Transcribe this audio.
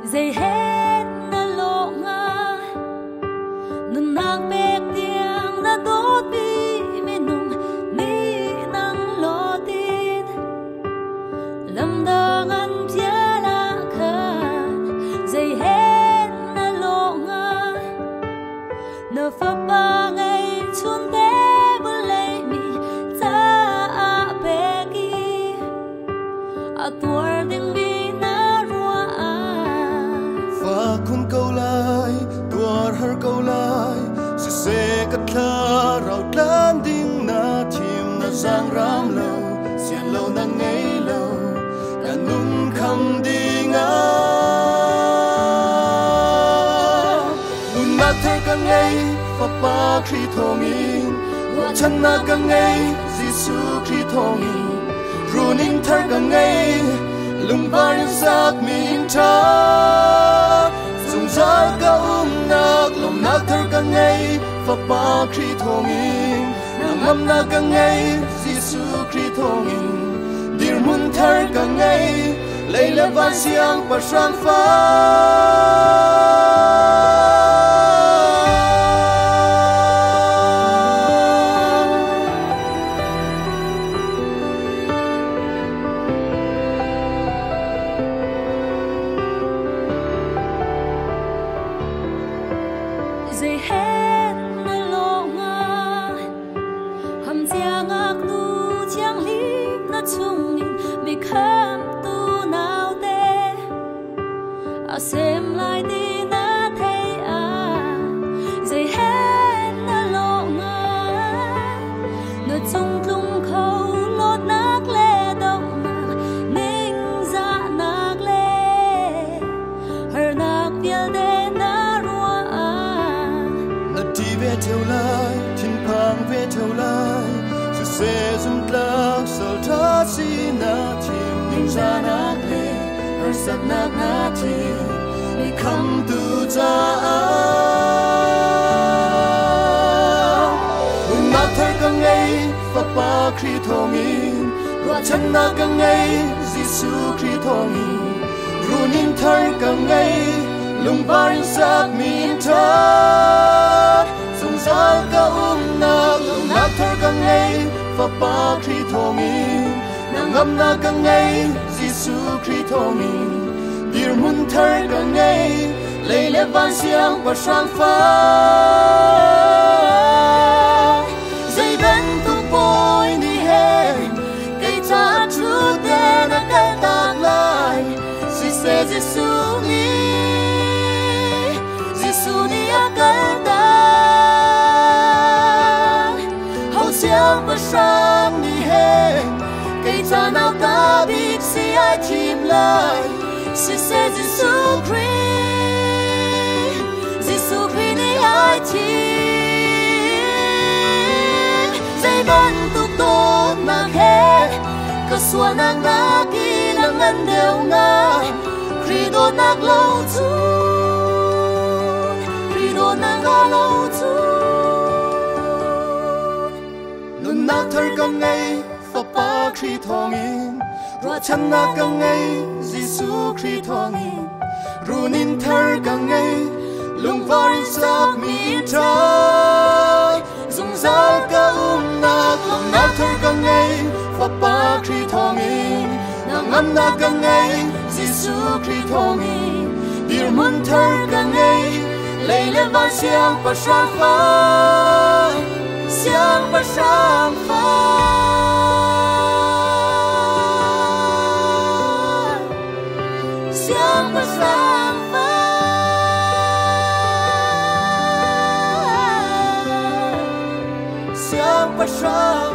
dây hết na lộ nga nun nang bek tiang na đốt bi mi nung mi nang lo tin lâm đang ăn chia la khan dây hết na lộ nga nơ phật ba ngày chun tế bơ lệ mi ta a beki a tuar ding mi na rua a fa kun câu lai tuar har câu lai se kat thla rau tlan ding na thim na giang ram lo xian lo na ngei lo kan nun kham ding a nun na thar ka ngei fa pa khri thongin wa chan na ka ngei Giêsu khri thongin runin thar ka ngei lung barin sak min tha zar ka nak lom nak thar ka ngei fa pa khri thongin nam na ka ngei Giêsu khri thongin dir mun thar ka ngei leila van siang pa sang fa dây hết na lộ nga hầm giang ác nu chiang lim na chung nin mi kham tu nào te a xem lại đi na thấy a dây hết na lộ nga na chung tlung khâu lót nát lệ đâu nạc ninh dạ nạc lệ hờ nạc vial đê na rua a ti ve theo lai thiên phang ve theo lai se zum tla sal tha si na thim ning ra na le har sak na thi ni kham tu cha nun na thar ka ngei fa pa khri thongin ro chan na ka ngei Giêsu khri thongin runin thar ka ngei lung barin sak min tha zar ka nak lung nak thar ka ngei fa pa khri thongin ngam na ka ngei Giêsu khri thongin dir mun thar ka ngei leile van siang pa sang fa dây ben tu boy ni he cây cha chu de na ka tak lai si se Giêsu ni a ka siang pa sang ni he cây cha nào ta biết si ai chim lại si se Giêsu Christ ni ai chim dây ban tu tốt na he ka suan nang na ki lang an đều nga Christ nak lâu chu Christ nak lâu chu na thar ka ngei fa pa khri thongin ro chan na ka ngei Giêsu khri thongin runin thar ka ngei lung varin sak mi tha zum zar ka nak lung na thar ka ngei fa pa khri thongin ngam na ka ngei Giêsu khri thongin dir mun thar ka ngei leile van siang pa sang fa siang pa sang fa siang pa sang fa siang pa sang